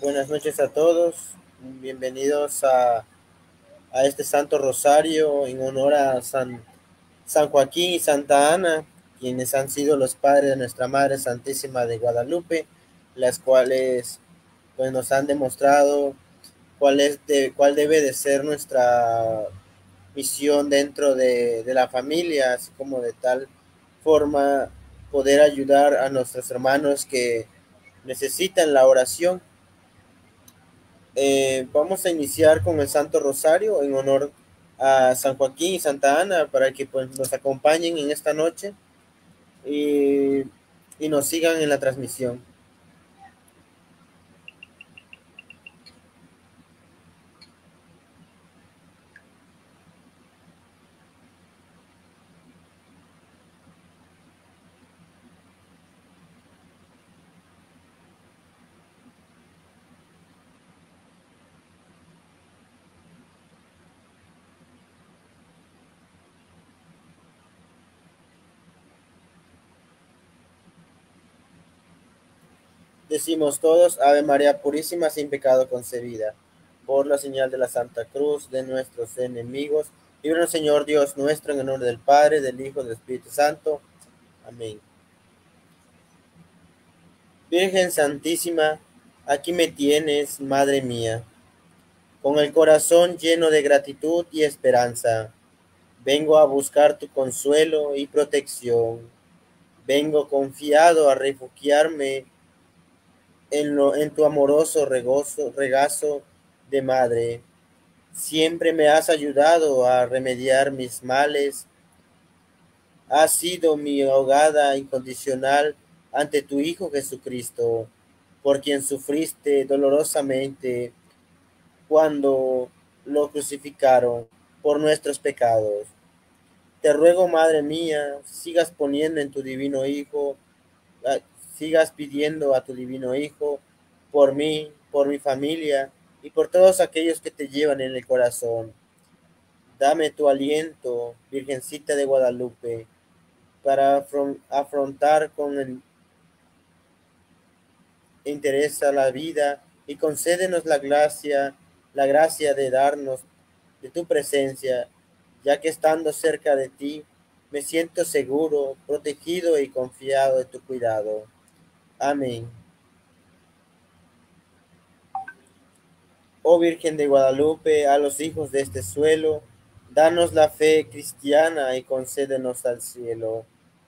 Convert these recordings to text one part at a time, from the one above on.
Buenas noches a todos, bienvenidos a este Santo Rosario en honor a San Joaquín y Santa Ana, quienes han sido los padres de nuestra Madre Santísima de Guadalupe, las cuales pues, nos han demostrado cuál debe de ser nuestra misión dentro de la familia, así como de tal forma poder ayudar a nuestros hermanos que necesitan la oración. Vamos a iniciar con el Santo Rosario en honor a San Joaquín y Santa Ana para que pues, nos acompañen en esta noche y, y nos sigan en la transmisión. Decimos todos, Ave María Purísima, sin pecado concebida, por la señal de la Santa Cruz de nuestros enemigos. Líbranos, Señor Dios nuestro, en el nombre del Padre, del Hijo y del Espíritu Santo. Amén. Virgen Santísima, aquí me tienes, Madre mía, con el corazón lleno de gratitud y esperanza. Vengo a buscar tu consuelo y protección. Vengo confiado a refugiarme en tu amoroso regazo de madre. Siempre me has ayudado a remediar mis males. Has sido mi ahogada incondicional ante tu Hijo Jesucristo, por quien sufriste dolorosamente cuando lo crucificaron por nuestros pecados. Te ruego, Madre mía, sigas poniendo en tu divino Hijo, ah, sigas pidiendo a tu divino Hijo por mí, por mi familia y por todos aquellos que te llevan en el corazón. Dame tu aliento, Virgencita de Guadalupe, para afrontar con el interés a la vida y concédenos la gracia de darnos de tu presencia, ya que estando cerca de ti, me siento seguro, protegido y confiado de tu cuidado. Amén. Oh Virgen de Guadalupe, a los hijos de este suelo, danos la fe cristiana y concédenos al cielo.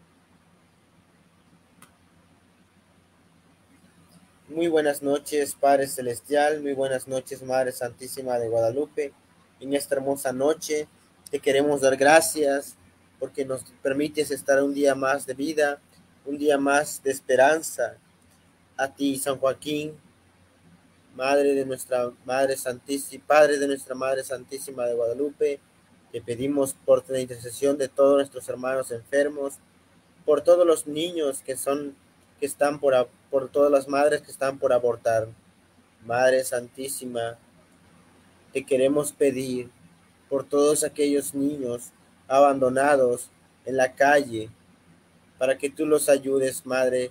Muy buenas noches, Padre Celestial, muy buenas noches, Madre Santísima de Guadalupe. En esta hermosa noche te queremos dar gracias porque nos permites estar un día más de vida, un día más de esperanza. A ti, San Joaquín, Madre de nuestra Madre Santísima, Padre de nuestra Madre Santísima de Guadalupe, te pedimos por la intercesión de todos nuestros hermanos enfermos, por todos los niños que están por todas las madres que están por abortar. Madre Santísima, te queremos pedir por todos aquellos niños abandonados en la calle, para que tú los ayudes, Madre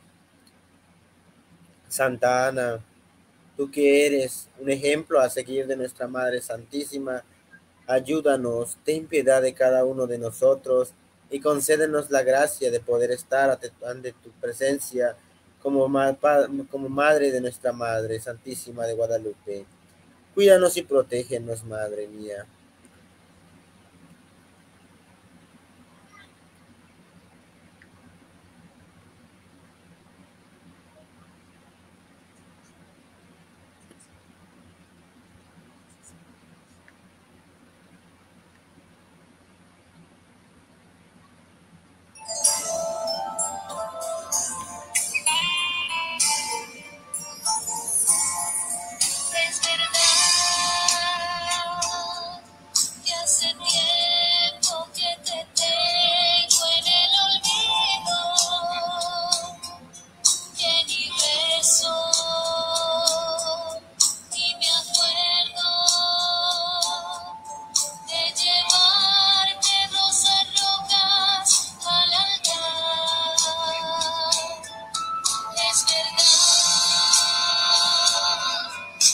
Santa Ana, tú que eres un ejemplo a seguir de nuestra Madre Santísima. Ayúdanos, ten piedad de cada uno de nosotros y concédenos la gracia de poder estar ante tu presencia como Madre de nuestra Madre Santísima de Guadalupe. Cuídanos y protégenos, Madre mía. Es verdad que hace tiempo que te tengo en el olvido, que ni beso ni me acuerdo de llevarte rosas rojas al altar. Es verdad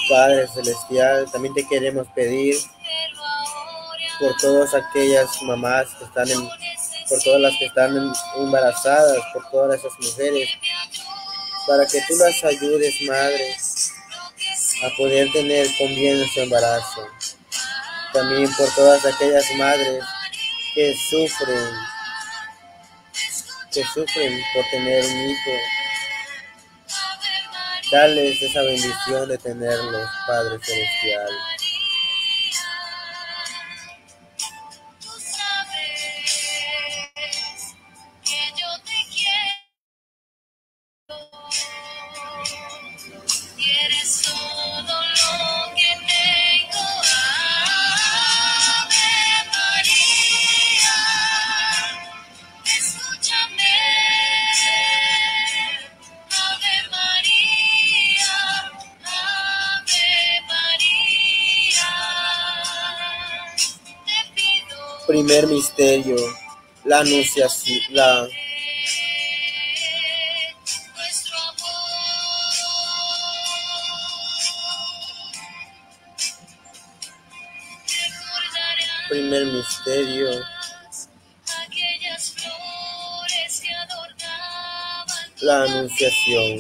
Padre Celestial, también te queremos pedir por todas aquellas mamás que están por todas las que están embarazadas, por todas esas mujeres, para que tú las ayudes, Madre, a poder tener con bien su embarazo. También por todas aquellas madres que sufren por tener un hijo. Dales esa bendición de tenerlos, Padre Celestial. Primer misterio, la anunciación, Primer misterio, la anunciación.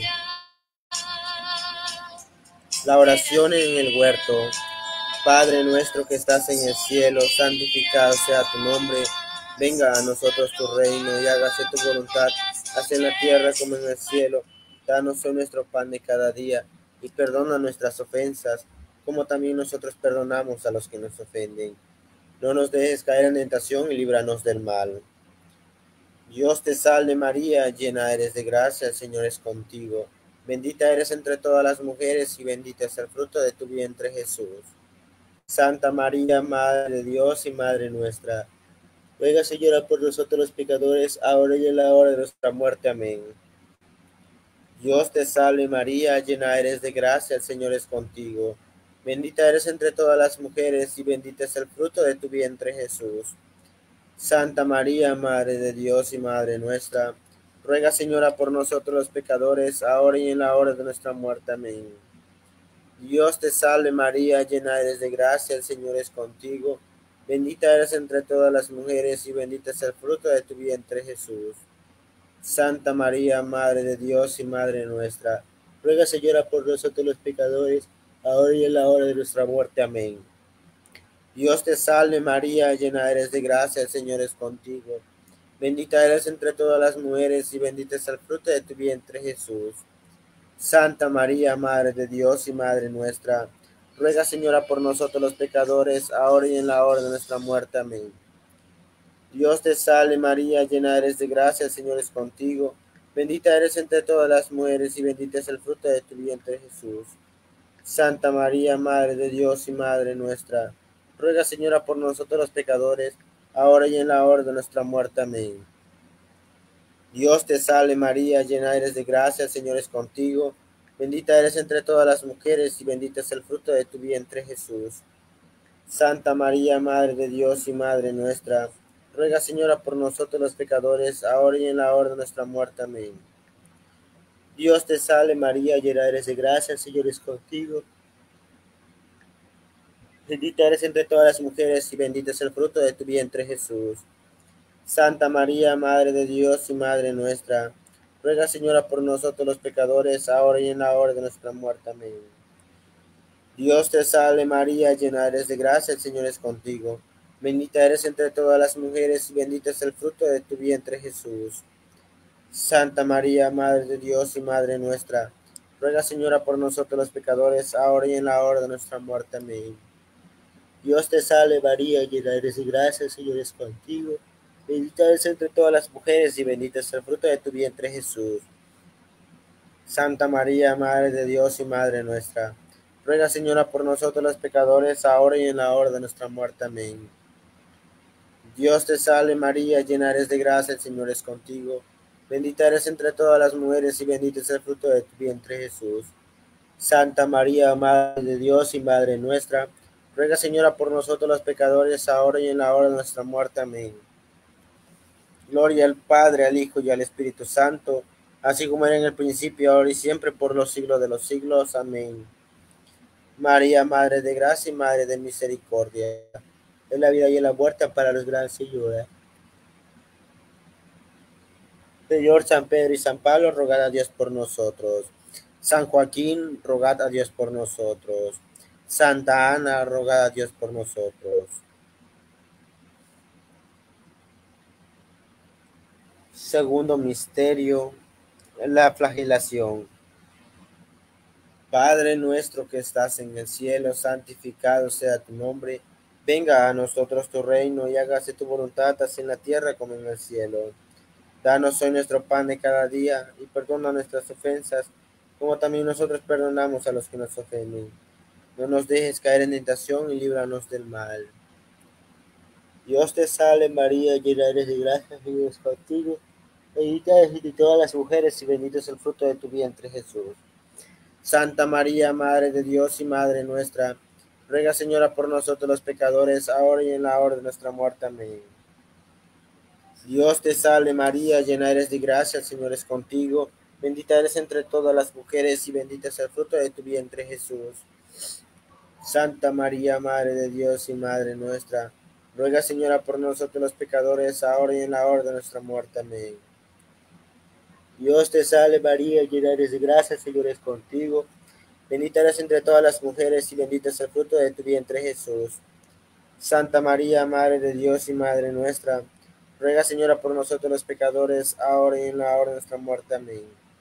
La oración en el huerto. Padre nuestro que estás en el cielo, santificado sea tu nombre. Venga a nosotros tu reino y hágase tu voluntad, así en la tierra como en el cielo. Danos hoy nuestro pan de cada día y perdona nuestras ofensas, como también nosotros perdonamos a los que nos ofenden. No nos dejes caer en tentación y líbranos del mal. Dios te salve María, llena eres de gracia, el Señor es contigo. Bendita eres entre todas las mujeres y bendito es el fruto de tu vientre Jesús. Santa María, Madre de Dios y Madre nuestra, ruega Señora por nosotros los pecadores, ahora y en la hora de nuestra muerte. Amén. Dios te salve María, llena eres de gracia, el Señor es contigo. Bendita eres entre todas las mujeres y bendito es el fruto de tu vientre Jesús. Santa María, Madre de Dios y Madre nuestra, ruega Señora por nosotros los pecadores, ahora y en la hora de nuestra muerte. Amén. Dios te salve María, llena eres de gracia, el Señor es contigo. Bendita eres entre todas las mujeres y bendito es el fruto de tu vientre Jesús. Santa María, Madre de Dios y Madre nuestra, ruega Señora por nosotros los pecadores, ahora y en la hora de nuestra muerte. Amén. Dios te salve María, llena eres de gracia, el Señor es contigo. Bendita eres entre todas las mujeres y bendito es el fruto de tu vientre Jesús. Santa María, Madre de Dios y Madre nuestra, ruega Señora por nosotros los pecadores, ahora y en la hora de nuestra muerte. Amén. Dios te salve María, llena eres de gracia, el Señor es contigo. Bendita eres entre todas las mujeres y bendito es el fruto de tu vientre Jesús. Santa María, Madre de Dios y Madre nuestra, ruega Señora por nosotros los pecadores, ahora y en la hora de nuestra muerte. Amén. Dios te salve María, llena eres de gracia, el Señor es contigo. Bendita eres entre todas las mujeres y bendito es el fruto de tu vientre Jesús. Santa María, Madre de Dios y Madre nuestra, ruega Señora por nosotros los pecadores, ahora y en la hora de nuestra muerte. Amén. Dios te salve María, llena eres de gracia, el Señor es contigo. Bendita eres entre todas las mujeres y bendito es el fruto de tu vientre Jesús. Santa María, Madre de Dios y Madre nuestra, ruega Señora por nosotros los pecadores, ahora y en la hora de nuestra muerte. Amén. Dios te salve María, llena eres de gracia, el Señor es contigo. Bendita eres entre todas las mujeres y bendito es el fruto de tu vientre Jesús. Santa María, Madre de Dios y Madre nuestra, ruega Señora por nosotros los pecadores, ahora y en la hora de nuestra muerte. Amén. Dios te salve María, llena eres de gracia, el Señor es contigo. Bendita eres entre todas las mujeres y bendito es el fruto de tu vientre Jesús. Santa María, Madre de Dios y Madre nuestra, ruega Señora por nosotros los pecadores, ahora y en la hora de nuestra muerte. Amén. Dios te salve María, llena eres de gracia, el Señor es contigo. Bendita eres entre todas las mujeres y bendito es el fruto de tu vientre Jesús. Santa María, Madre de Dios y Madre nuestra, ruega Señora por nosotros los pecadores, ahora y en la hora de nuestra muerte. Amén. Gloria al Padre, al Hijo y al Espíritu Santo, así como era en el principio, ahora y siempre, por los siglos de los siglos. Amén. María, Madre de Gracia y Madre de Misericordia, en la vida y en la muerte, para los gran Señor. Señor San Pedro y San Pablo, rogad a Dios por nosotros. San Joaquín, rogad a Dios por nosotros. Santa Ana, rogad a Dios por nosotros. Segundo misterio, la flagelación. Padre nuestro que estás en el cielo, santificado sea tu nombre. Venga a nosotros tu reino y hágase tu voluntad, así en la tierra como en el cielo. Danos hoy nuestro pan de cada día y perdona nuestras ofensas, como también nosotros perdonamos a los que nos ofenden. No nos dejes caer en tentación y líbranos del mal. Dios te salve María, llena eres de gracia, Señor es contigo. Bendita eres entre todas las mujeres y bendito es el fruto de tu vientre Jesús. Santa María, Madre de Dios y Madre nuestra, ruega Señora por nosotros los pecadores, ahora y en la hora de nuestra muerte. Amén. Dios te salve María, llena eres de gracia, el Señor es contigo. Bendita eres entre todas las mujeres y bendito es el fruto de tu vientre Jesús. Santa María, Madre de Dios y Madre nuestra, ruega Señora por nosotros los pecadores, ahora y en la hora de nuestra muerte. Amén. Dios te salve María, llena eres de gracia, el Señor es contigo. Bendita eres entre todas las mujeres y bendito es el fruto de tu vientre Jesús. Santa María, Madre de Dios y Madre nuestra, ruega Señora por nosotros los pecadores, ahora y en la hora de nuestra muerte. Amén.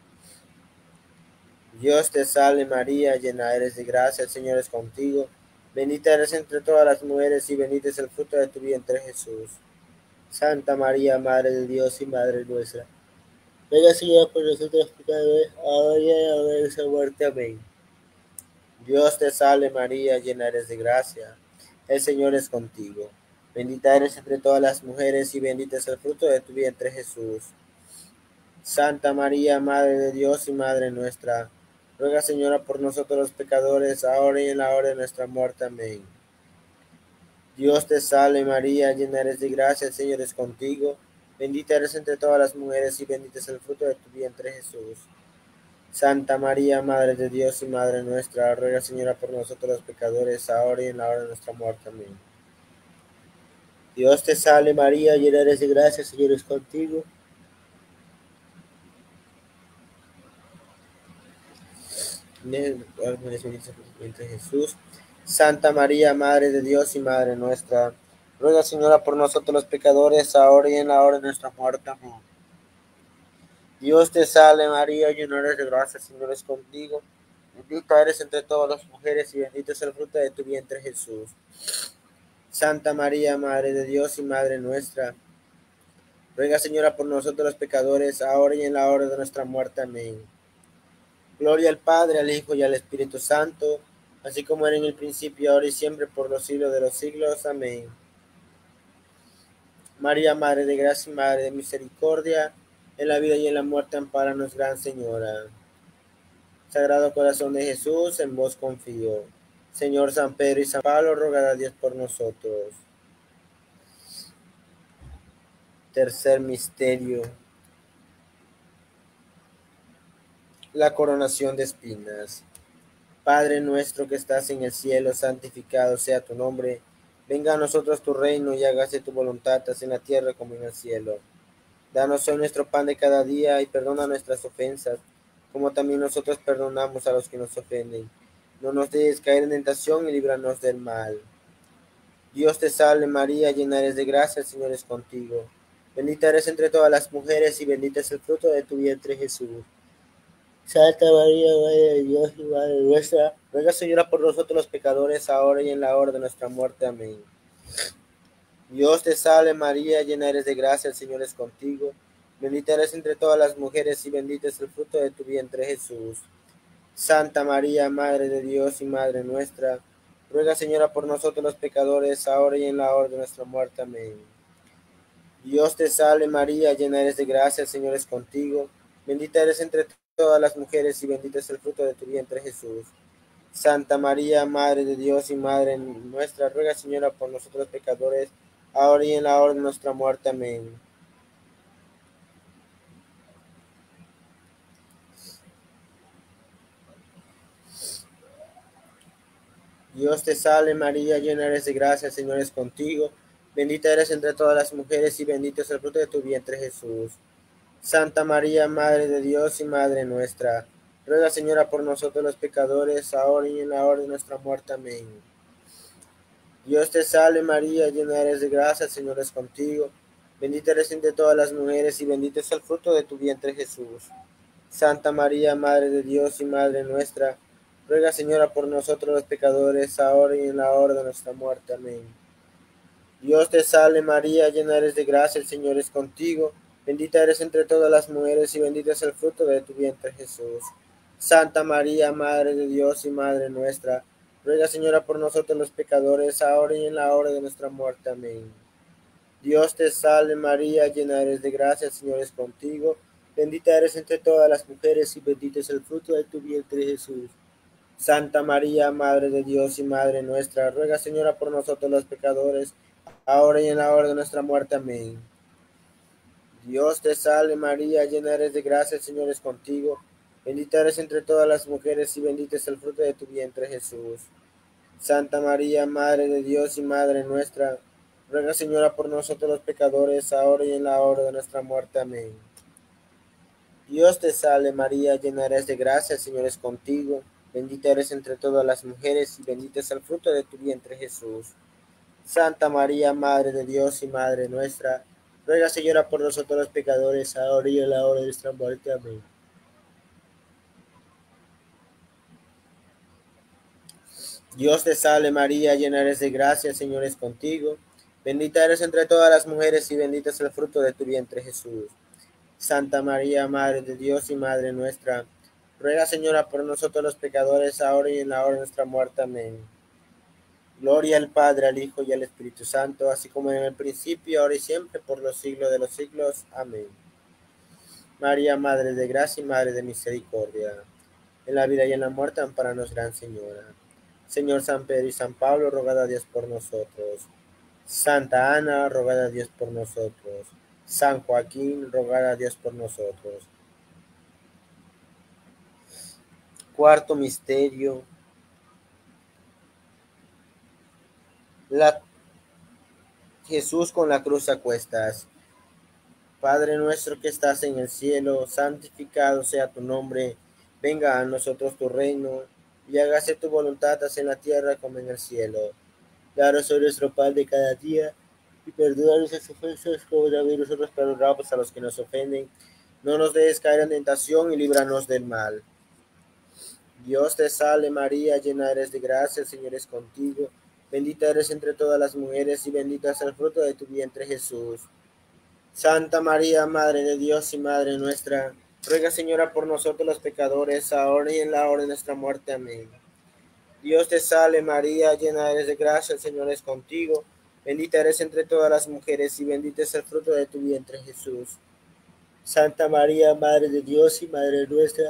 Dios te salve María, llena eres de gracia, el Señor es contigo. Bendita eres entre todas las mujeres y bendito es el fruto de tu vientre Jesús. Santa María, Madre de Dios y Madre nuestra, ruega Señora por nosotros los pecadores, ahora y en la hora de nuestra muerte. Amén. Dios te salve María, llena eres de gracia, el Señor es contigo. Bendita eres entre todas las mujeres y bendito es el fruto de tu vientre Jesús. Santa María, Madre de Dios y Madre nuestra, ruega Señora por nosotros los pecadores, ahora y en la hora de nuestra muerte. Amén. Dios te salve María, llena eres de gracia, el Señor es contigo. Bendita eres entre todas las mujeres y bendito es el fruto de tu vientre Jesús. Santa María, Madre de Dios y Madre nuestra, ruega Señora por nosotros los pecadores, ahora y en la hora de nuestra muerte. Amén. Dios te salve María, llena eres de gracia, el Señor es contigo. Entre Jesús. Santa María, Madre de Dios y Madre nuestra, ruega Señora por nosotros los pecadores, ahora y en la hora de nuestra muerte. Amén. Dios te salve María, llena eres de gracia, el Señor es contigo. Bendita eres entre todas las mujeres y bendito es el fruto de tu vientre Jesús. Santa María, Madre de Dios y Madre nuestra, ruega Señora por nosotros los pecadores, ahora y en la hora de nuestra muerte. Amén. Gloria al Padre, al Hijo y al Espíritu Santo, así como era en el principio, ahora y siempre, por los siglos de los siglos. Amén. María, Madre de Gracia y Madre de Misericordia, en la vida y en la muerte, ampáranos, Gran Señora. Sagrado Corazón de Jesús, en vos confío. Señor San Pedro y San Pablo, rogad a Dios por nosotros. Tercer misterio, la coronación de espinas. Padre nuestro que estás en el cielo, santificado sea tu nombre. Venga a nosotros tu reino y hágase tu voluntad, así en la tierra como en el cielo. Danos hoy nuestro pan de cada día y perdona nuestras ofensas, como también nosotros perdonamos a los que nos ofenden. No nos dejes caer en tentación y líbranos del mal. Dios te salve María, llena eres de gracia, el Señor es contigo. Bendita eres entre todas las mujeres y bendito es el fruto de tu vientre Jesús. Santa María, Madre de Dios y Madre nuestra, ruega Señora por nosotros los pecadores, ahora y en la hora de nuestra muerte. Amén. Dios te salve María, llena eres de gracia, el Señor es contigo. Bendita eres entre todas las mujeres y bendito es el fruto de tu vientre Jesús. Santa María, Madre de Dios y Madre nuestra, ruega Señora por nosotros los pecadores, ahora y en la hora de nuestra muerte. Amén. Dios te salve María, llena eres de gracia, el Señor es contigo. Bendita eres entre todas las mujeres y bendito es el fruto de tu vientre Jesús. Santa María, Madre de Dios y Madre nuestra, ruega Señora por nosotros pecadores, ahora y en la hora de nuestra muerte. Amén. Dios te salve María, llena eres de gracia, el Señor es contigo. Bendita eres entre todas las mujeres y bendito es el fruto de tu vientre Jesús. Santa María, Madre de Dios y Madre nuestra, ruega Señora por nosotros los pecadores, ahora y en la hora de nuestra muerte. Amén. Dios te salve María, llena eres de gracia, el Señor es contigo. Bendita eres entre todas las mujeres y bendito es el fruto de tu vientre Jesús. Santa María, Madre de Dios y Madre nuestra, ruega Señora por nosotros los pecadores, ahora y en la hora de nuestra muerte. Amén. Dios te salve María, llena eres de gracia, el Señor es contigo. Bendita eres entre todas las mujeres y bendito es el fruto de tu vientre Jesús. Santa María, Madre de Dios y Madre nuestra, ruega Señora por nosotros los pecadores, ahora y en la hora de nuestra muerte. Amén. Dios te salve María, llena eres de gracia, el Señor es contigo. Bendita eres entre todas las mujeres y bendito es el fruto de tu vientre Jesús. Santa María, Madre de Dios y Madre nuestra, ruega Señora por nosotros los pecadores, ahora y en la hora de nuestra muerte. Amén. Dios te salve María, llena eres de gracia, el Señor es contigo. Bendita eres entre todas las mujeres y bendito es el fruto de tu vientre Jesús. Santa María, Madre de Dios y Madre nuestra, ruega Señora por nosotros los pecadores, ahora y en la hora de nuestra muerte. Amén. Dios te salve María, llena eres de gracia, el Señor es contigo. Bendita eres entre todas las mujeres y bendito es el fruto de tu vientre Jesús. Santa María, Madre de Dios y Madre nuestra, ruega Señora por nosotros los pecadores, ahora y en la hora de nuestra muerte. Amén. Dios te salve María, llena eres de gracia, el Señor es contigo. Bendita eres entre todas las mujeres y bendito es el fruto de tu vientre Jesús. Santa María, Madre de Dios y Madre nuestra, ruega Señora por nosotros los pecadores, ahora y en la hora de nuestra muerte. Amén. Gloria al Padre, al Hijo y al Espíritu Santo, así como en el principio, ahora y siempre, por los siglos de los siglos. Amén. María, Madre de gracia y Madre de misericordia, en la vida y en la muerte, ampáranos, Gran Señora. Señor San Pedro y San Pablo, rogad a Dios por nosotros. Santa Ana, rogad a Dios por nosotros. San Joaquín, rogad a Dios por nosotros. Cuarto misterio, Jesús con la cruz a cuestas. Padre nuestro que estás en el cielo, santificado sea tu nombre. Venga a nosotros tu reino, y hágase tu voluntad, así en la tierra como en el cielo. Danos hoy nuestro pan de cada día, y perdona nuestras ofensas, como también nosotros perdonamos a los que nos ofenden. No nos dejes caer en tentación, y líbranos del mal. Dios te salve María, llena eres de gracia, el Señor es contigo. Bendita eres entre todas las mujeres, y bendito es el fruto de tu vientre Jesús. Santa María, Madre de Dios y Madre nuestra, ruega Señora por nosotros los pecadores, ahora y en la hora de nuestra muerte. Amén. Dios te salve María, llena eres de gracia, el Señor es contigo. Bendita eres entre todas las mujeres y bendito es el fruto de tu vientre Jesús. Santa María, Madre de Dios y Madre nuestra,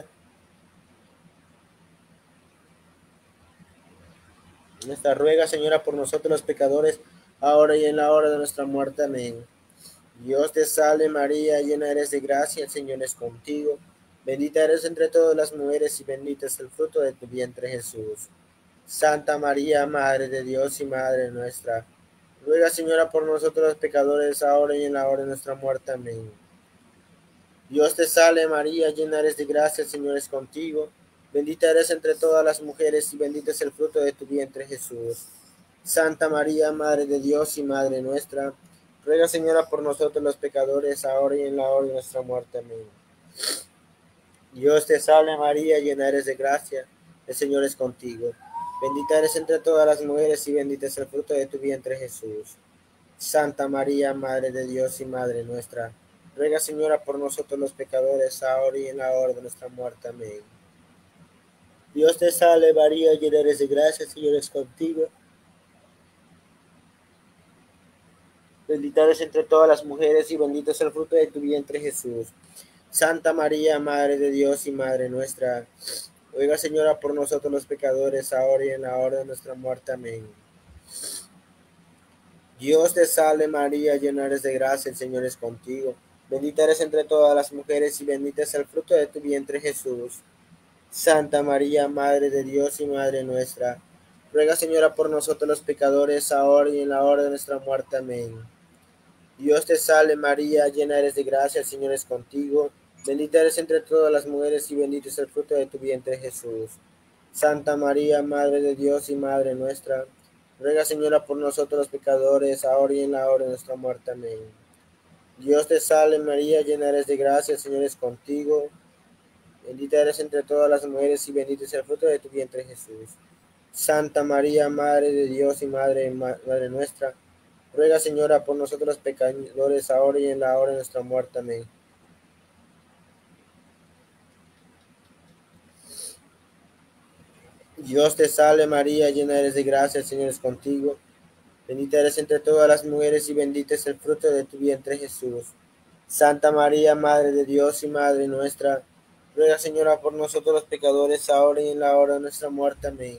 ruega Señora por nosotros los pecadores, ahora y en la hora de nuestra muerte. Amén. Dios te salve María, llena eres de gracia, el Señor es contigo. Bendita eres entre todas las mujeres y bendito es el fruto de tu vientre Jesús. Santa María, Madre de Dios y Madre nuestra, ruega Señora por nosotros los pecadores, ahora y en la hora de nuestra muerte. Amén. Dios te salve María, llena eres de gracia, el Señor es contigo. Bendita eres entre todas las mujeres y bendito es el fruto de tu vientre Jesús. Santa María, Madre de Dios y Madre nuestra, ruega Señora por nosotros los pecadores, ahora y en la hora de nuestra muerte. Amén. Dios te salve María, llena eres de gracia, el Señor es contigo. Bendita eres entre todas las mujeres y bendito es el fruto de tu vientre Jesús. Santa María, Madre de Dios y Madre nuestra, ruega Señora por nosotros los pecadores, ahora y en la hora de nuestra muerte. Amén. Dios te salve María, llena eres de gracia, el Señor es contigo. Bendita eres entre todas las mujeres y bendito es el fruto de tu vientre Jesús. Santa María, Madre de Dios y Madre nuestra, ruega Señora por nosotros los pecadores, ahora y en la hora de nuestra muerte. Amén. Dios te salve María, llena eres de gracia, el Señor es contigo. Bendita eres entre todas las mujeres y bendito es el fruto de tu vientre Jesús. Santa María, Madre de Dios y Madre nuestra, Ruega, Señora, por nosotros los pecadores, ahora y en la hora de nuestra muerte. Amén. Dios te salve María, llena eres de gracia, el Señor es contigo. Bendita eres entre todas las mujeres y bendito es el fruto de tu vientre Jesús. Santa María, Madre de Dios y Madre nuestra, ruega, Señora, por nosotros los pecadores, ahora y en la hora de nuestra muerte. Amén. Dios te salve María, llena eres de gracia, el Señor es contigo. Bendita eres entre todas las mujeres y bendito es el fruto de tu vientre Jesús. Santa María, Madre de Dios y Madre nuestra, ruega, Señora, por nosotros los pecadores, ahora y en la hora de nuestra muerte. Amén. Dios te salve María, llena eres de gracia, el Señor es contigo. Bendita eres entre todas las mujeres y bendito es el fruto de tu vientre Jesús. Santa María, Madre de Dios y Madre nuestra, ruega, Señora, por nosotros los pecadores, ahora y en la hora de nuestra muerte. Amén.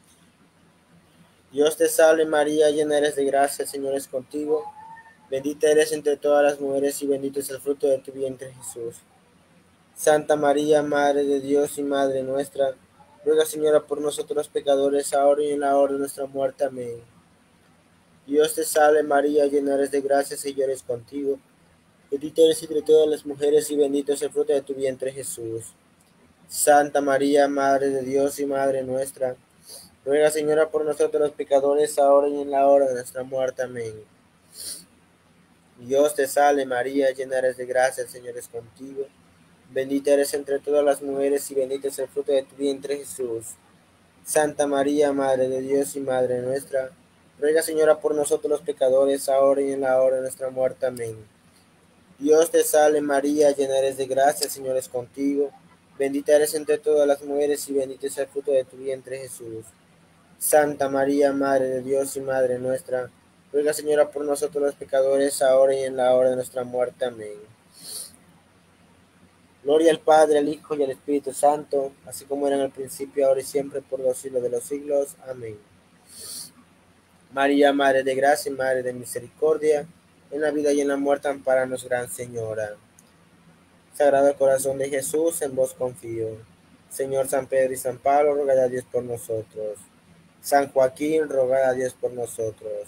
Dios te salve María, llena eres de gracia, el Señor es contigo. Bendita eres entre todas las mujeres y bendito es el fruto de tu vientre Jesús. Santa María, Madre de Dios y Madre nuestra, ruega, Señora, por nosotros los pecadores, ahora y en la hora de nuestra muerte. Amén. Dios te salve María, llena eres de gracia, el Señor es contigo. Bendita eres entre todas las mujeres y bendito es el fruto de tu vientre Jesús. Santa María, Madre de Dios y Madre nuestra, ruega, Señora, por nosotros los pecadores, ahora y en la hora de nuestra muerte. Amén. Dios te salve María, llena eres de gracia, el Señor es contigo. Bendita eres entre todas las mujeres y bendito es el fruto de tu vientre Jesús. Santa María, Madre de Dios y Madre nuestra, ruega, Señora, por nosotros los pecadores, ahora y en la hora de nuestra muerte. Amén. Dios te salve María, llena eres de gracia, el Señor es contigo. Bendita eres entre todas las mujeres y bendito es el fruto de tu vientre Jesús. Santa María, Madre de Dios y Madre nuestra, ruega, Señora, por nosotros los pecadores, ahora y en la hora de nuestra muerte. Amén. Gloria al Padre, al Hijo y al Espíritu Santo, así como era en el principio, ahora y siempre, por los siglos de los siglos. Amén. María, Madre de gracia y Madre de misericordia, en la vida y en la muerte, ampáranos, Gran Señora. Sagrado Corazón de Jesús, en vos confío. Señor San Pedro y San Pablo, rogad a Dios por nosotros. San Joaquín, rogad a Dios por nosotros.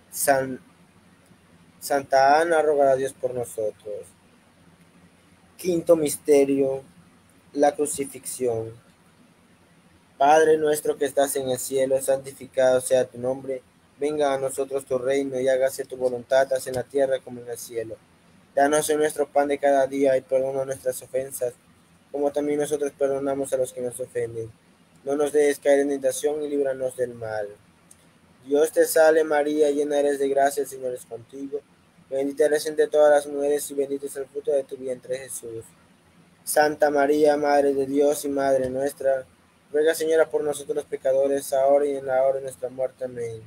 Santa Ana, rogad a Dios por nosotros. Quinto misterio, la crucifixión. Padre nuestro que estás en el cielo, santificado sea tu nombre. Venga a nosotros tu reino y hágase tu voluntad, así en la tierra como en el cielo. Danos hoy nuestro pan de cada día y perdona nuestras ofensas, como también nosotros perdonamos a los que nos ofenden. No nos dejes caer en tentación y líbranos del mal. Dios te salve María, llena eres de gracia, el Señor es contigo. Bendita eres entre todas las mujeres y bendito es el fruto de tu vientre Jesús. Santa María, Madre de Dios y Madre nuestra, ruega, Señora, por nosotros los pecadores, ahora y en la hora de nuestra muerte. Amén.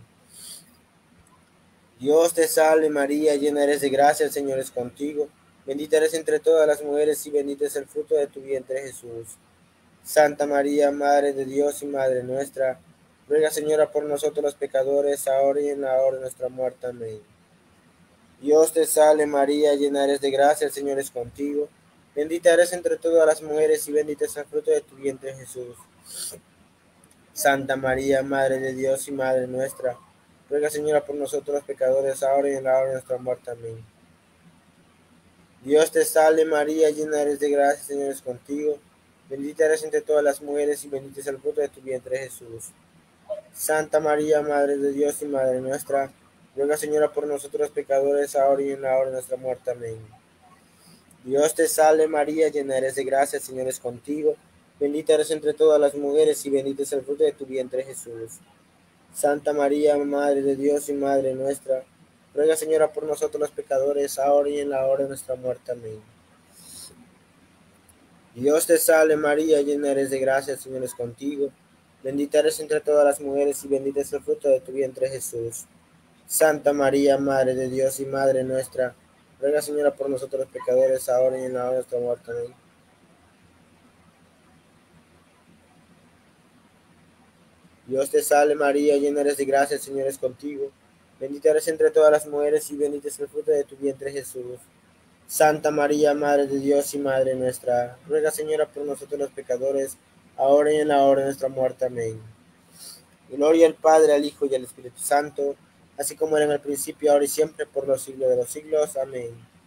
Dios te salve María, llena eres de gracia, el Señor es contigo. Bendita eres entre todas las mujeres y bendito es el fruto de tu vientre Jesús. Santa María, Madre de Dios y Madre nuestra, ruega, Señora, por nosotros los pecadores, ahora y en la hora de nuestra muerte. Amén. Dios te salve María, llena eres de gracia, el Señor es contigo. Bendita eres entre todas las mujeres y bendito es el fruto de tu vientre Jesús. Santa María, Madre de Dios y Madre nuestra, ruega, Señora, por nosotros los pecadores, ahora y en la hora de nuestra muerte. Amén. Dios te salve María, llena eres de gracia, el Señor es contigo. Bendita eres entre todas las mujeres y bendito es el fruto de tu vientre Jesús. Santa María, Madre de Dios y Madre nuestra, ruega, Señora, por nosotros los pecadores, ahora y en la hora de nuestra muerte. Amén. Dios te salve María, llena eres de gracia, el Señor es contigo. Bendita eres entre todas las mujeres y bendito es el fruto de tu vientre Jesús. Santa María, Madre de Dios y Madre nuestra, ruega, Señora, por nosotros los pecadores, ahora y en la hora de nuestra muerte. Amén. Dios te salve María, llena eres de gracia, el Señor es contigo. Bendita eres entre todas las mujeres y bendito es el fruto de tu vientre Jesús. Santa María, Madre de Dios y Madre nuestra, ruega, Señora, por nosotros los pecadores, ahora y en la hora de nuestra muerte. Amén. Dios te salve María, llena eres de gracia, el Señor es contigo. Bendita eres entre todas las mujeres y bendito es el fruto de tu vientre Jesús. Santa María, Madre de Dios y Madre nuestra, ruega, Señora, por nosotros los pecadores, ahora y en la hora de nuestra muerte. Amén. Gloria al Padre, al Hijo y al Espíritu Santo, así como era en el principio, ahora y siempre, por los siglos de los siglos. Amén.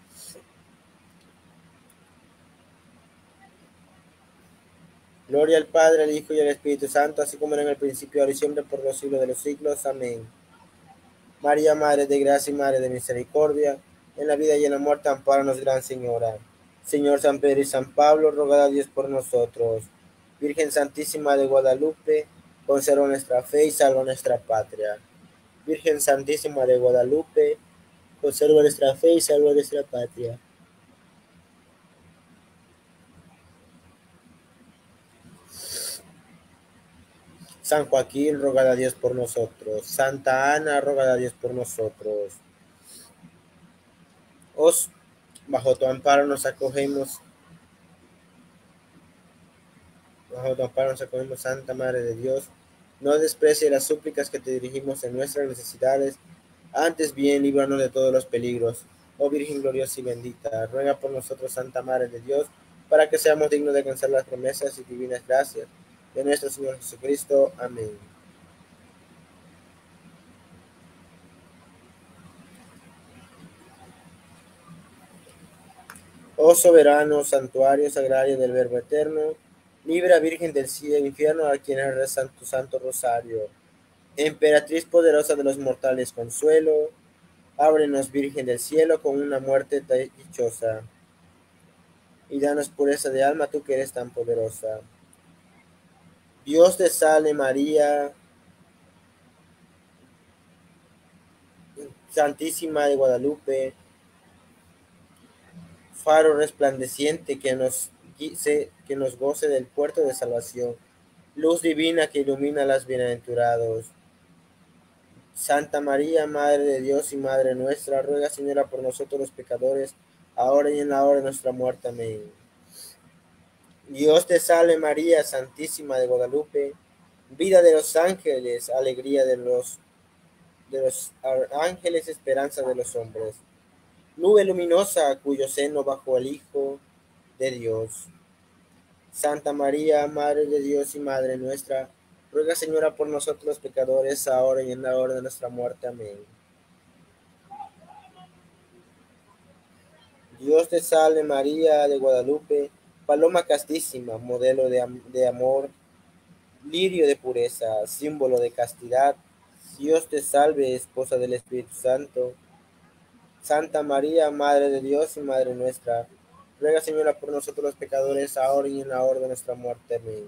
Gloria al Padre, al Hijo y al Espíritu Santo, así como era en el principio, ahora y siempre, por los siglos de los siglos. Amén. María, Madre de Gracia y Madre de Misericordia, en la vida y en la muerte, ampáranos, Gran Señora. Señor San Pedro y San Pablo, rogad a Dios por nosotros. Virgen Santísima de Guadalupe, conserva nuestra fe y salva nuestra patria. Virgen Santísima de Guadalupe, conserva nuestra fe y salva nuestra patria. San Joaquín, rogad a Dios por nosotros. Santa Ana, rogad a Dios por nosotros. Bajo tu amparo nos acogemos. Bajo tu amparo nos acogemos, Santa Madre de Dios. No desprecie las súplicas que te dirigimos en nuestras necesidades. Antes bien, líbranos de todos los peligros. Oh Virgen gloriosa y bendita, ruega por nosotros, Santa Madre de Dios, para que seamos dignos de alcanzar las promesas y divinas gracias de nuestro Señor Jesucristo. Amén. Oh soberano santuario sagrario del Verbo eterno, libra Virgen del cielo e infierno a quienes rezan tu santo rosario. Emperatriz poderosa de los mortales, consuelo, ábrenos, Virgen del cielo, con una muerte dichosa, y danos pureza de alma, tú que eres tan poderosa. Dios te salve María, Santísima de Guadalupe, faro resplandeciente que nos goce del puerto de salvación, luz divina que ilumina a los bienaventurados. Santa María, Madre de Dios y Madre nuestra, ruega, Señora, por nosotros los pecadores, ahora y en la hora de nuestra muerte. Amén. Dios te salve María, Santísima de Guadalupe, vida de los ángeles, alegría de los ángeles, esperanza de los hombres. Nube luminosa cuyo seno bajo el Hijo de Dios. Santa María, Madre de Dios y Madre nuestra, ruega, Señora, por nosotros los pecadores, ahora y en la hora de nuestra muerte. Amén. Dios te salve María de Guadalupe, paloma castísima, modelo de amor, lirio de pureza, símbolo de castidad. Dios te salve, esposa del Espíritu Santo. Santa María, Madre de Dios y Madre nuestra, ruega, Señora, por nosotros los pecadores, ahora y en la hora de nuestra muerte. Amén.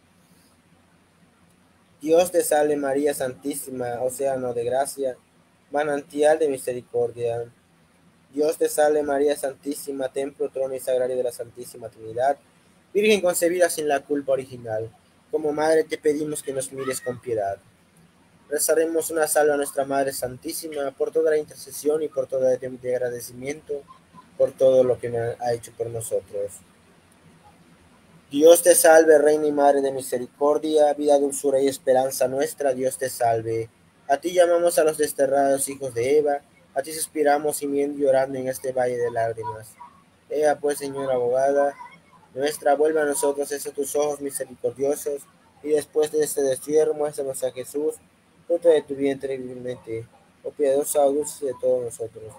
Dios te salve María Santísima, océano de gracia, manantial de misericordia. Dios te salve María Santísima, templo, trono y sagrario de la Santísima Trinidad, Virgen concebida sin la culpa original. Como Madre te pedimos que nos mires con piedad. Rezaremos una salve a nuestra Madre Santísima por toda la intercesión y por todo de agradecimiento por todo lo que ha hecho por nosotros. Dios te salve, Reina y Madre de misericordia, vida, dulzura y esperanza nuestra. Dios te salve. A ti llamamos a los desterrados hijos de Eva, a ti suspiramos gimiendo y llorando en este valle de lágrimas. Ea pues, Señora abogada nuestra, vuelve a nosotros esos tus ojos misericordiosos, y después de este destierro muéstranos a Jesús, fruto de tu vientre viviente. Oh piadosa, oh dulce de todos nosotros.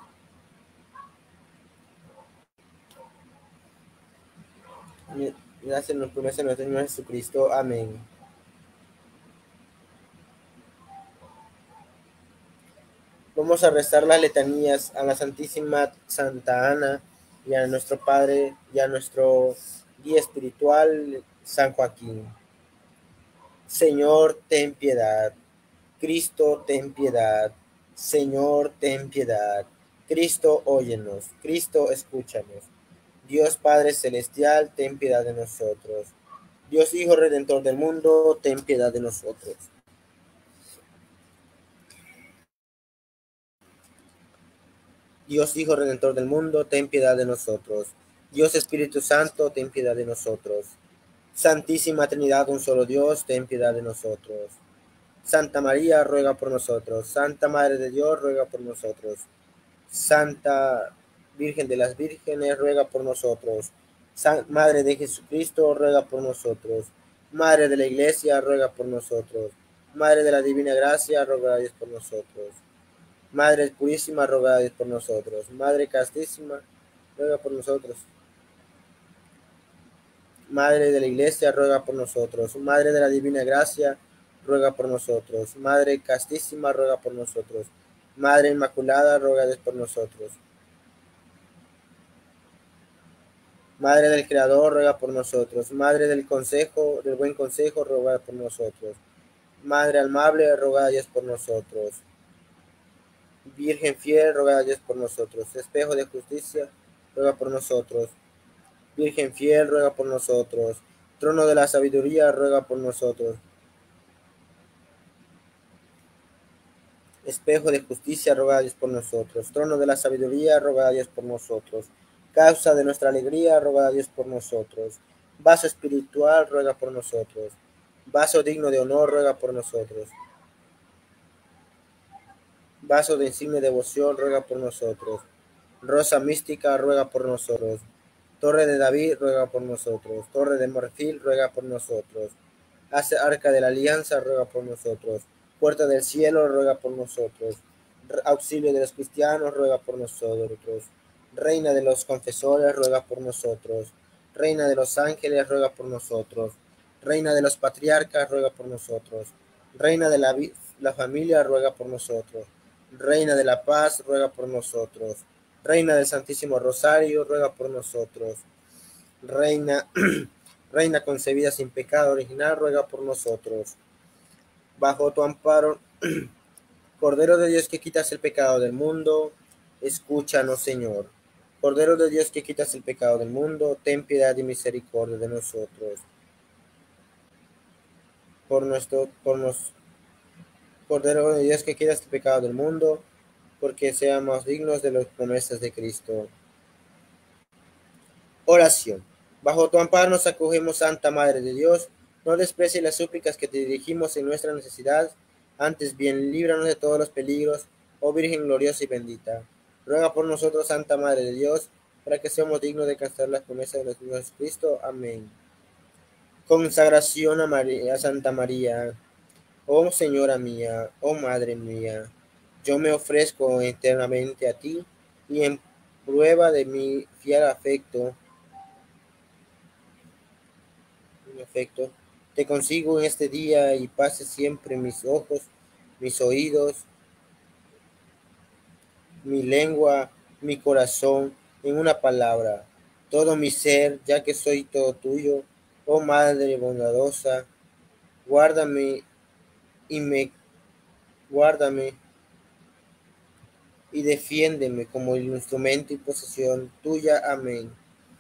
Gracias en la promesa de nuestro Señor Jesucristo. Amén. Vamos a rezar las letanías a la Santísima Santa Ana y a nuestro Padre y a nuestro guía espiritual, San Joaquín. Señor, ten piedad. Cristo, ten piedad. Señor, ten piedad. Cristo, óyenos. Cristo, escúchanos. Dios Padre Celestial, ten piedad de nosotros. Dios Hijo Redentor del mundo, ten piedad de nosotros. Dios Hijo Redentor del mundo, ten piedad de nosotros. Dios Espíritu Santo, ten piedad de nosotros. Santísima Trinidad, un solo Dios, ten piedad de nosotros. Santa María, ruega por nosotros. Santa Madre de Dios, ruega por nosotros. Santa Virgen de las Vírgenes, ruega por nosotros. Madre de Jesucristo, ruega por nosotros. Madre de la Iglesia, ruega por nosotros. Madre de la Divina Gracia, ruega a Dios por nosotros. Madre Purísima, ruega a Dios por nosotros. Madre Castísima, ruega por nosotros. Madre de la Iglesia, ruega por nosotros. Madre de la Divina Gracia, ruega por nosotros. Madre Castísima, ruega por nosotros. Madre Inmaculada, ruega a Dios por nosotros. Madre del Creador, ruega por nosotros. Madre del Consejo, del Buen Consejo, ruega por nosotros. Madre amable, ruega a Dios por nosotros. Virgen fiel, ruega a Dios por nosotros. Espejo de justicia, ruega por nosotros. Virgen fiel, ruega por nosotros. Trono de la sabiduría, ruega por nosotros. Espejo de justicia, ruega a Dios por nosotros. Trono de la sabiduría, ruega a Dios por nosotros. Causa de nuestra alegría, ruega a Dios por nosotros. Vaso espiritual, ruega por nosotros. Vaso digno de honor, ruega por nosotros. Vaso de insigne devoción, ruega por nosotros. Rosa mística, ruega por nosotros. Torre de David, ruega por nosotros. Torre de marfil, ruega por nosotros. Hace arca de la alianza, ruega por nosotros. Puerta del cielo, ruega por nosotros. Auxilio de los cristianos, ruega por nosotros. Reina de los confesores, ruega por nosotros. Reina de los ángeles, ruega por nosotros. Reina de los patriarcas, ruega por nosotros. Reina de la familia, ruega por nosotros. Reina de la paz, ruega por nosotros. Reina del Santísimo Rosario, ruega por nosotros. Reina, Reina concebida sin pecado original, ruega por nosotros. Bajo tu amparo, Cordero de Dios que quitas el pecado del mundo, escúchanos, Señor. Cordero de Dios que quitas el pecado del mundo, ten piedad y misericordia de nosotros. Cordero de Dios que quitas el pecado del mundo, porque seamos dignos de las promesas de Cristo. Oración. Bajo tu amparo nos acogemos, Santa Madre de Dios. No desprecies las súplicas que te dirigimos en nuestra necesidad. Antes bien, líbranos de todos los peligros, oh Virgen gloriosa y bendita. Ruega por nosotros, Santa Madre de Dios, para que seamos dignos de alcanzar las promesas de nuestro Jesucristo. Amén. Consagración a María, a Santa María. Oh Señora mía, oh Madre mía, yo me ofrezco eternamente a ti y en prueba de mi fiel afecto, te consigo en este día y pase siempre mis ojos, mis oídos, mi lengua, mi corazón, en una palabra, todo mi ser, ya que soy todo tuyo, oh Madre bondadosa, guárdame y guárdame y defiéndeme como el instrumento y posesión tuya. Amén.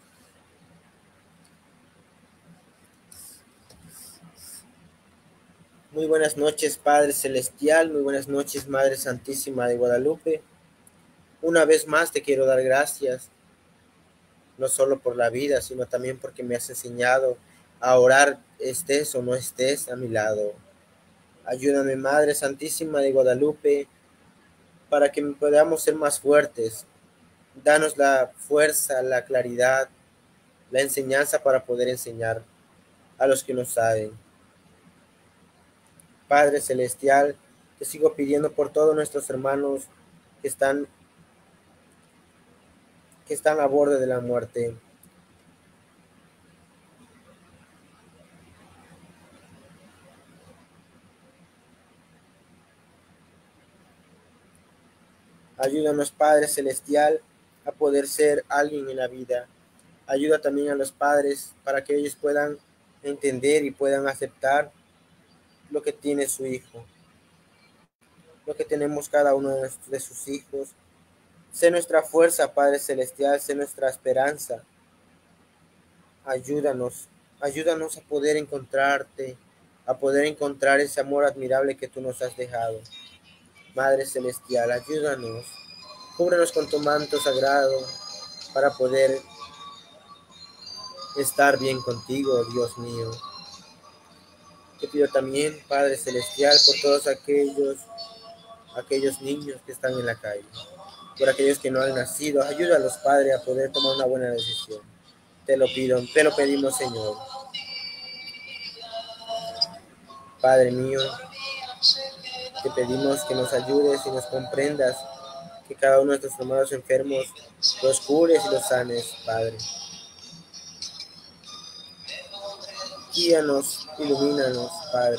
Muy buenas noches, Padre Celestial, muy buenas noches, Madre Santísima de Guadalupe. Una vez más te quiero dar gracias, no solo por la vida, sino también porque me has enseñado a orar, estés o no estés a mi lado. Ayúdame, Madre Santísima de Guadalupe, para que podamos ser más fuertes. Danos la fuerza, la claridad, la enseñanza para poder enseñar a los que no saben. Padre Celestial, te sigo pidiendo por todos nuestros hermanos que están a borde de la muerte. Ayúdanos, Padre Celestial, a poder ser alguien en la vida. Ayuda también a los padres para que ellos puedan entender y puedan aceptar lo que tiene su hijo, lo que tenemos cada uno de sus hijos. Sé nuestra fuerza, Padre Celestial, sé nuestra esperanza. Ayúdanos a poder encontrarte, a poder encontrar ese amor admirable que tú nos has dejado. Madre Celestial, ayúdanos, cúbrenos con tu manto sagrado para poder estar bien contigo, Dios mío. Te pido también, Padre Celestial, por todos aquellos niños que están en la calle, por aquellos que no han nacido. Ayúdalos, Padre, a poder tomar una buena decisión. Te lo pido, te lo pedimos, Señor. Padre mío, Te pedimos que nos ayudes y nos comprendas, que cada uno de nuestros hermanos enfermos los cures y los sanes, Padre. Guíanos, ilumínanos, Padre.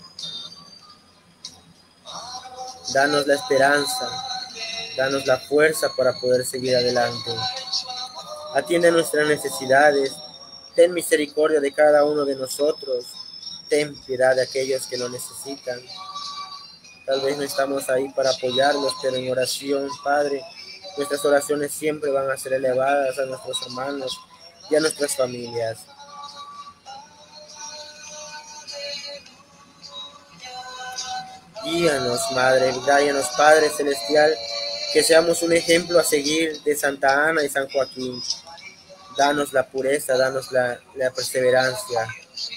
Danos la esperanza, danos la fuerza para poder seguir adelante. Atiende nuestras necesidades, ten misericordia de cada uno de nosotros, ten piedad de aquellos que lo necesitan. Tal vez no estamos ahí para apoyarlos, pero en oración, Padre, nuestras oraciones siempre van a ser elevadas a nuestros hermanos y a nuestras familias. Guíanos, Madre, guíanos, Padre Celestial, que seamos un ejemplo a seguir de Santa Ana y San Joaquín. Danos la pureza, danos la perseverancia.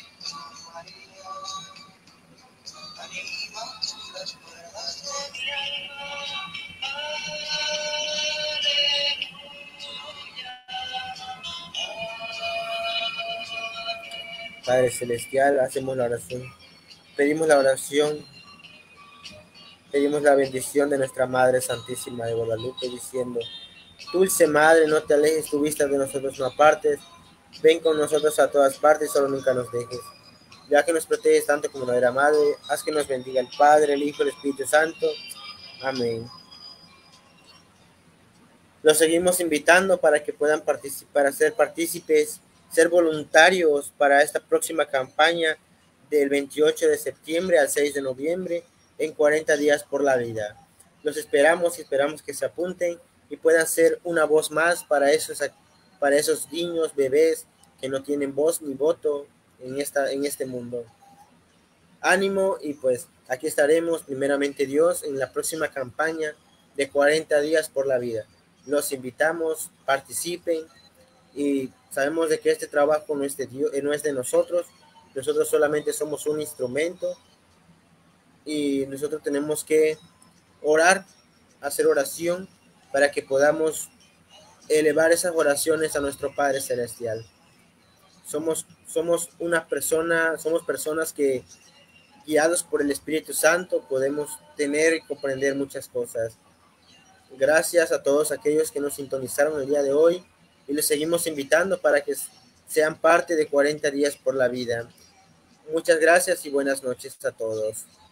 Padre Celestial, hacemos la oración. Pedimos la oración, pedimos la bendición de nuestra Madre Santísima de Guadalupe, diciendo: Dulce Madre, no te alejes tu vista de nosotros, no apartes. Ven con nosotros a todas partes, solo nunca nos dejes. Ya que nos proteges tanto como nuestra Madre, haz que nos bendiga el Padre, el Hijo y el Espíritu Santo. Amén. Los seguimos invitando para que puedan participar, ser partícipes, ser voluntarios para esta próxima campaña del 28 de septiembre al 6 de noviembre en 40 días por la vida. Los esperamos y esperamos que se apunten y puedan ser una voz más para esos niños, bebés que no tienen voz ni voto en este mundo. Ánimo, y pues aquí estaremos, primeramente Dios, en la próxima campaña de 40 días por la vida. Los invitamos, participen, y sabemos de que este trabajo no es de nosotros solamente somos un instrumento, y nosotros tenemos que orar, hacer oración para que podamos elevar esas oraciones a nuestro Padre Celestial. Somos personas que, guiados por el Espíritu Santo, podemos tener y comprender muchas cosas. Gracias a todos aquellos que nos sintonizaron el día de hoy, y les seguimos invitando para que sean parte de 40 días por la vida. Muchas gracias y buenas noches a todos.